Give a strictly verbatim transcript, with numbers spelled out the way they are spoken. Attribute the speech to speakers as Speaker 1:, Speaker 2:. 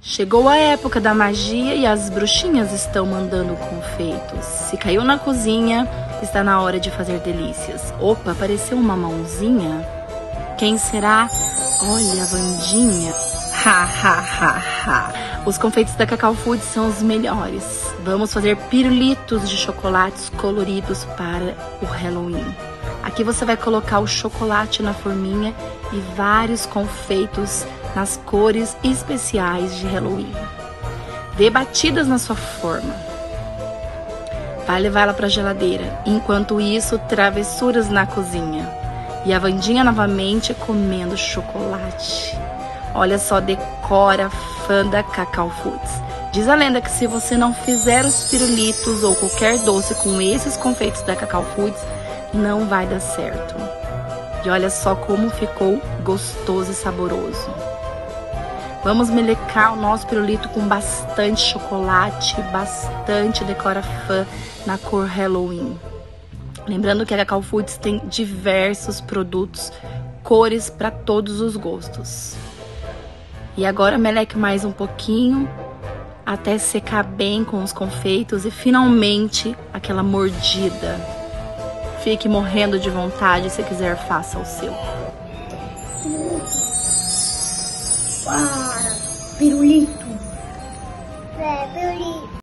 Speaker 1: Chegou a época da magia e as bruxinhas estão mandando confeitos. Se caiu na cozinha, está na hora de fazer delícias. Opa, apareceu uma mãozinha. Quem será? Olha, a Vandinha. Ha, ha, ha, ha. Os confeitos da Cacau Foods são os melhores. Vamos fazer pirulitos de chocolates coloridos para o Halloween. Aqui você vai colocar o chocolate na forminha e vários confeitos nas cores especiais de Halloween. Dê batidas na sua forma. Vai levar ela para a geladeira. Enquanto isso, travessuras na cozinha. E a Vandinha novamente comendo chocolate. Olha só, decora, fã da Cacau Foods. Diz a lenda que se você não fizer os pirulitos ou qualquer doce com esses confeitos da Cacau Foods, não vai dar certo. E olha só como ficou gostoso e saboroso. Vamos melecar o nosso pirulito com bastante chocolate, bastante decora fã na cor Halloween. Lembrando que a Cacau Foods tem diversos produtos, cores para todos os gostos. E agora meleque mais um pouquinho, até secar bem com os confeitos e finalmente aquela mordida. Fique morrendo de vontade, se quiser faça o seu.
Speaker 2: Para, pirulito. É, pirulito.